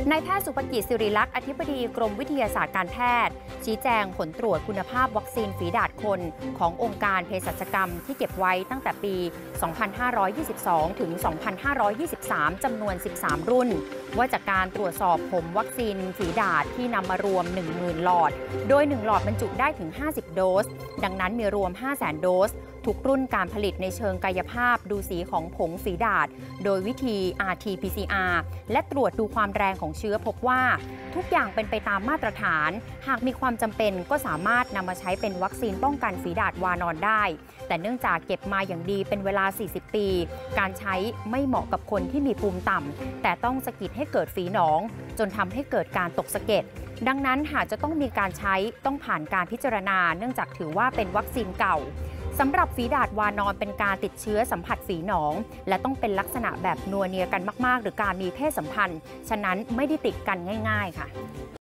นายแพทย์สุภกิจ สิริลักษณ์อธิบดีกรมวิทยาศาสตร์การแพทย์ชี้แจงผลตรวจคุณภาพวัคซีนฝีดาษคนขององค์การเภสัชกรรมที่เก็บไว้ตั้งแต่ปี 2522 ถึง 2523 จำนวน 13 รุ่นว่าจากการตรวจสอบผงวัคซีนฝีดาษที่นำมารวม 10,000 หลอดโดย 1 หลอดบรรจุได้ถึง 50 โดสดังนั้นมีรวม 500,000 โดสทุกรุ่นการผลิตในเชิงกายภาพดูสีของผงฝีดาษโดยวิธี RT-PCR และตรวจดูความแรงของเชื้อพบว่าทุกอย่างเป็นไปตามมาตรฐานหากมีความจำเป็นก็สามารถนำมาใช้เป็นวัคซีนป้องกันฝีดาษวานอนได้แต่เนื่องจากเก็บมาอย่างดีเป็นเวลา 40 ปีการใช้ไม่เหมาะกับคนที่มีภูมิต่ำแต่ต้องสะกิดให้เกิดฝีหนองจนทำให้เกิดการตกสะเก็ดดังนั้นหากจะต้องมีการใช้ต้องผ่านการพิจารณาเนื่องจากถือว่าเป็นวัคซีนเก่าสำหรับฝีดาษวานอนเป็นการติดเชื้อสัมผัสฝีหนองและต้องเป็นลักษณะแบบนัวเนียกันมากๆหรือการมีเพศสัมพันธ์ฉะนั้นไม่ได้ติดกันง่ายๆค่ะ